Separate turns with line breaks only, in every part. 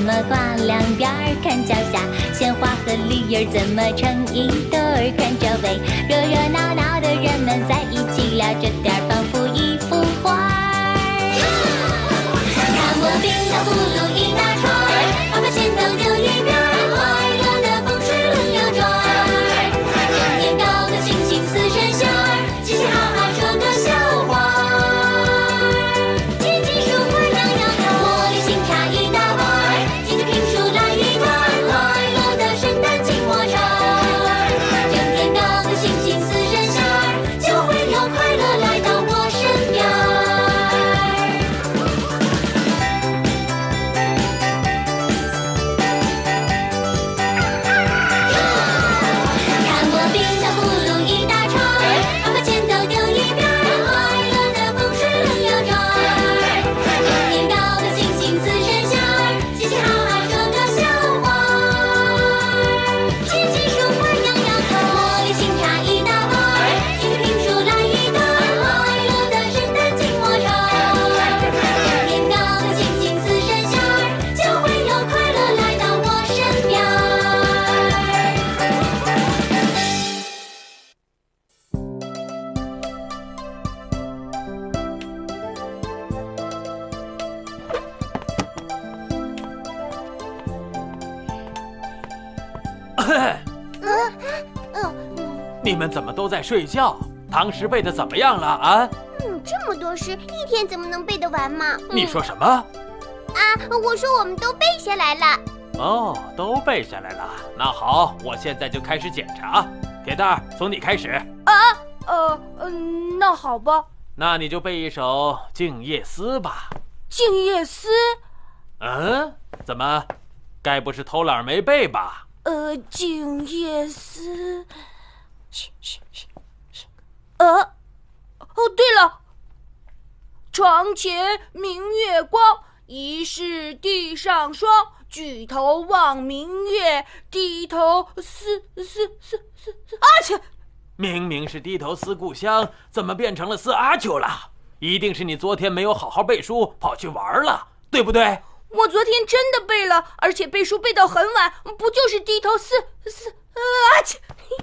么挂两边儿？看脚下鲜花和梨儿怎么成一对儿？看周围热热闹闹的人们在一起聊着天，仿佛一幅画儿。看我冰糖葫芦一大串儿，把钱都丢一边儿，快乐的风水轮流转儿。整天搞得星星似神仙儿，嘻嘻哈哈说个笑话儿。姐姐说话样样好，茉莉新茶一大碗儿，姐姐评书来一段儿，快乐的圣诞静默唱儿。整天搞得星星似神仙儿，就会有快乐来到我身边儿。看我冰糖葫芦一大串儿，把钱都丢一边儿，快乐的风水轮流转儿。整天搞得星星似神仙儿，嘻嘻哈哈说个笑话儿。姐姐说话样样好，茉莉新茶一大碗儿，姐姐评书来一段儿，快乐的圣诞静默唱儿。整天搞得星星似神仙儿，就会有快乐来到我身边儿。
你们怎么都在睡觉？唐诗背的怎么样了啊？
这么多诗，一天怎么能背得完嘛？
你说什么？
我说我们都背下来了。
哦，都背下来了。那好，我现在就开始检查。铁蛋儿，从你开始。
那好吧。
那你就背一首《静夜思》吧。
静夜思，
怎么？该不是偷懒没背吧？
静夜思。对了，床前明月光，疑是地上霜。举头望明月，低头思。切！
明明是低头思故乡，怎么变成了思阿秋了？一定是你昨天没有好好背书，跑去玩了，对不对？
我昨天真的背了，而且背书背到很晚，不就是低头思切！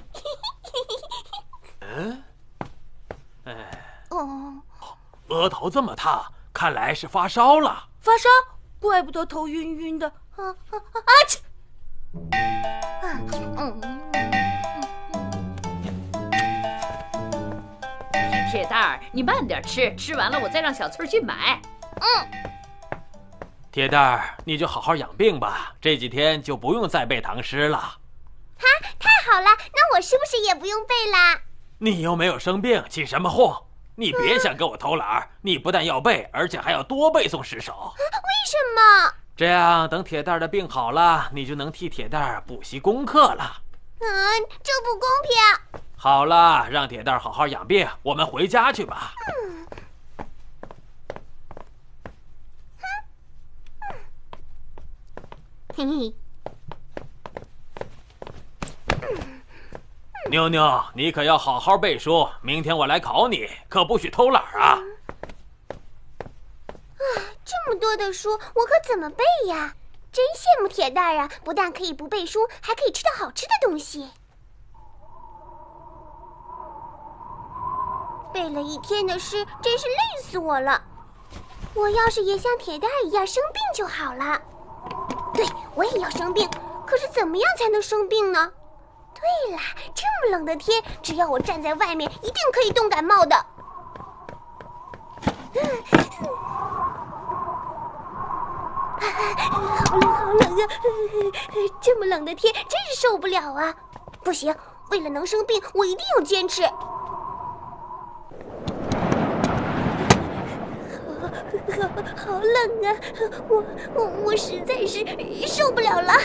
额头这么烫，看来是发烧了。
发烧？怪不得头晕晕的。切！
铁蛋儿，你慢点吃，吃完了我再让小翠去买。
铁蛋儿，你就好好养病吧，这几天就不用再背唐诗了。
太好了，那我是不是也不用背啦？
你又没有生病，起什么哄？你别想跟我偷懒，你不但要背，而且还要多背诵10首。
为什么？
这样等铁蛋儿的病好了，你就能替铁蛋儿补习功课了。
这不公平。
好了，让铁蛋儿好好养病，我们回家去吧。
嘿嘿。
妞妞，你可要好好背书，明天我来考你，可不许偷懒啊！
这么多的书，我可怎么背呀？真羡慕铁蛋儿啊！不但可以不背书，还可以吃到好吃的东西。背了一天的诗，真是累死我了。我要是也像铁蛋儿一样生病就好了。对，我也要生病，可是怎么样才能生病呢？对了，这么冷的天，只要我站在外面，一定可以冻感冒的。好冷好冷啊！这么冷的天，真是受不了啊！不行，为了能生病，我一定要坚持。好冷啊！我实在是受不了了。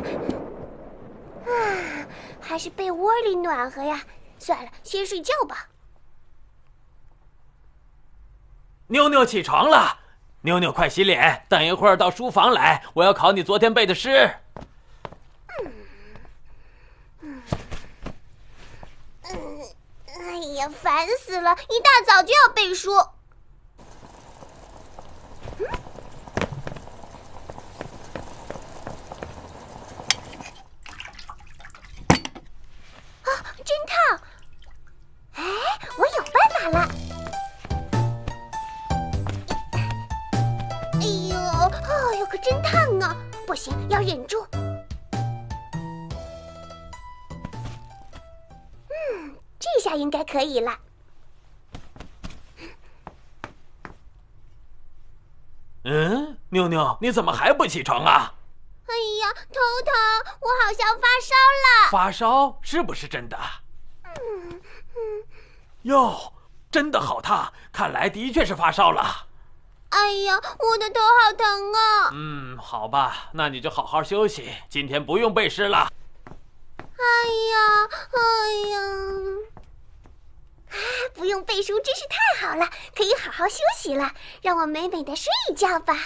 还是被窝里暖和呀。算了，先睡觉吧。
妞妞起床了，妞妞快洗脸，等一会儿到书房来，我要考你昨天背的诗。
哎呀，烦死了！一大早就要背书。 不行，要忍住。这下应该可以了。
妞妞，你怎么还不起床啊？
哎呀，头疼，我好像发烧了。
发烧是不是真的？哟，真的好烫，看来的确是发烧了。
哎呀，我的头好疼啊！
好吧，那你就好好休息，今天不用背诗了。
哎呀，不用背书真是太好了，可以好好休息了。让我美美的睡一觉吧。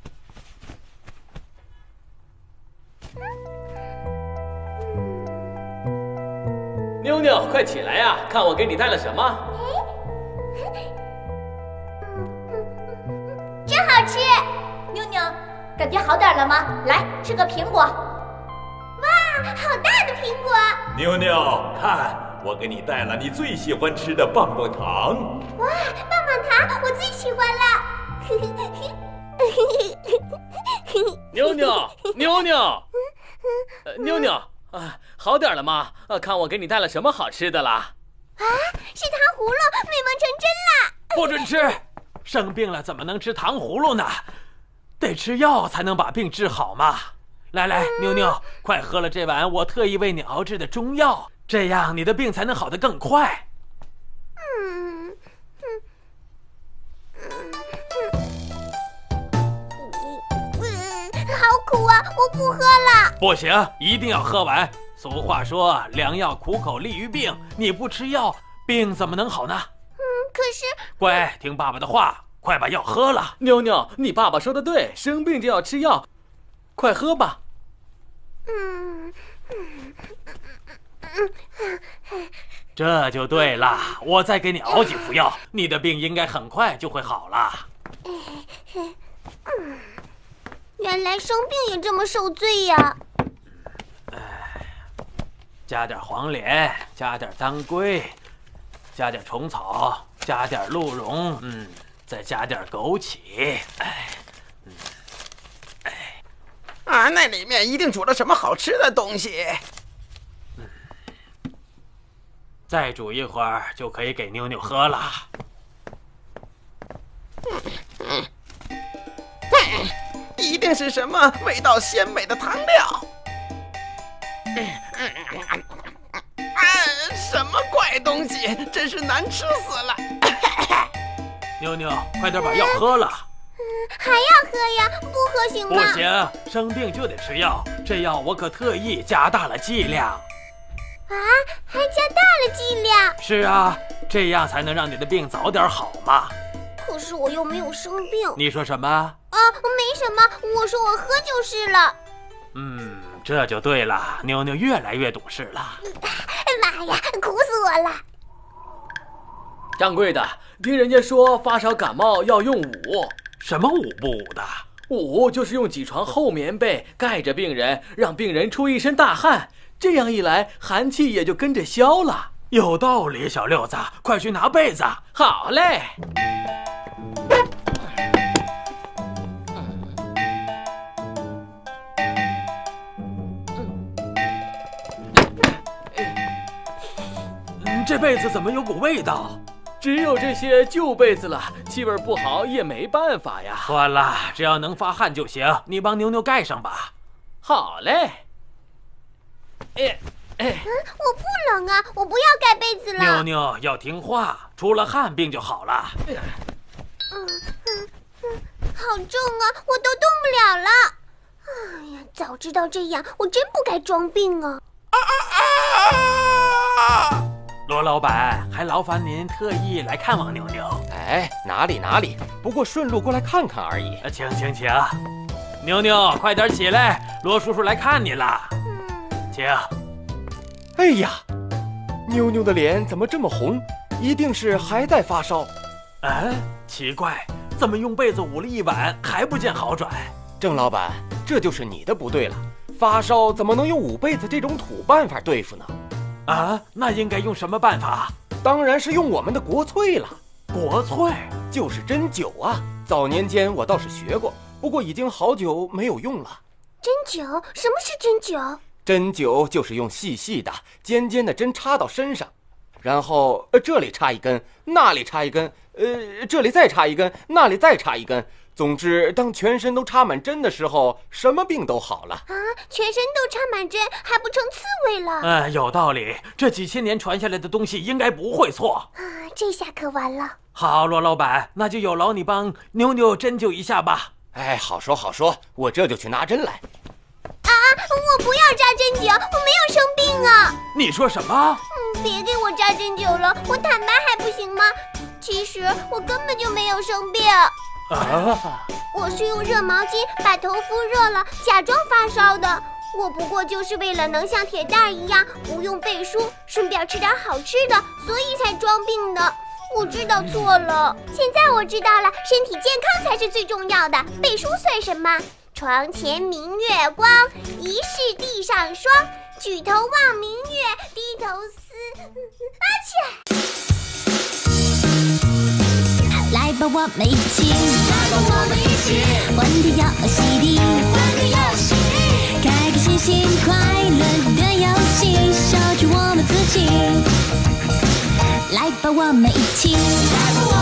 妞妞，快起来呀！看我给你带了什么。
真好吃！
妞妞，感觉好点了吗？来，吃个苹果。
哇，好大的苹果！
妞妞，看，我给你带了你最喜欢吃的棒棒糖。
哇，棒棒糖我最喜欢了。
妞妞，妞妞，妞妞啊，好点了吗？看我给你带了什么好吃的啦？
是糖葫芦，美梦成真了！
不准吃，生病了怎么能吃糖葫芦呢？得吃药才能把病治好嘛。来来，妞妞，快喝了这碗我特意为你熬制的中药，这样你的病才能好得更快。
好苦啊！我不喝了。
不行，一定要喝完。俗话说，良药苦口利于病，你不吃药，病怎么能好呢？
可是，
乖，听爸爸的话，快把药喝了。
妞妞，你爸爸说的对，生病就要吃药，快喝吧。
这就对了，我再给你熬几副药，你的病应该很快就会好了。
原来生病也这么受罪呀！
加点黄连，加点当归，加点虫草，加点鹿茸，再加点枸杞。
那里面一定煮了什么好吃的东西。
再煮一会儿就可以给妞妞喝了。
一定是什么味道鲜美的汤料。什么怪东西，真是难吃死了。
妞妞，快点把药喝了。
还要喝呀？不喝行吗？
不行，生病就得吃药，这药我可特意加大了剂量。
还加大了剂量？
是啊，这样才能让你的病早点好嘛。
可是我又没有生病。
你说什么？
没什么，我说我喝就是了。
这就对了，妞妞越来越懂事了。
妈呀，苦死我了！
掌柜的，听人家说发烧感冒要用捂。
什么捂不捂的？
捂就是用几床厚棉被盖着病人，让病人出一身大汗，这样一来寒气也就跟着消了。
有道理，小六子，快去拿被子。
好嘞。
这被子怎么有股味道？
只有这些旧被子了，气味不好也没办法呀。
算了，只要能发汗就行。你帮妞妞盖上吧。
好嘞。
我不冷啊，我不要盖被子了。
妞妞要听话，出了汗病就好了。
好重啊，我都动不了了。哎呀，早知道这样，我真不该装病啊。
罗老板，还劳烦您特意来看望妞妞。
哪里，不过顺路过来看看而已。
请。妞妞，快点起来，罗叔叔来看你了。请。
哎呀，妞妞的脸怎么这么红？一定是还在发烧。
奇怪，怎么用被子捂了一晚还不见好转？
郑老板，这就是你的不对了。发烧怎么能用捂被子这种土办法对付呢？
那应该用什么办法？
当然是用我们的国粹了。
国粹
就是针灸啊。早年间我倒是学过，不过已经好久没有用了。
针灸？什么是针灸？
针灸就是用细细的、尖尖的针插到身上，然后这里插一根，那里插一根，这里再插一根，那里再插一根。总之，当全身都插满针的时候，什么病都好了。
啊，全身都插满针，还不成刺猬了？
有道理，这几千年传下来的东西应该不会错。
啊，这下可完了。
好，罗老板，那就有劳你帮妞妞针灸一下吧。
哎，好说好说，我这就去拿针来。
啊，我不要扎针灸，我没有生病啊！
你说什么？
别给我扎针灸了，我坦白还不行吗？其实我根本就没有生病。我是用热毛巾把头敷热了，假装发烧的。我不过就是为了能像铁蛋儿一样不用背书，顺便吃点好吃的，所以才装病的。我知道错了，现在我知道了，身体健康才是最重要的，背书算什么？床前明月光，疑是地上霜。举头望明月，低头思。
来吧，我们一起，欢天游戏里，开开心心快乐的游戏，守住我们自己。来吧，我们一起。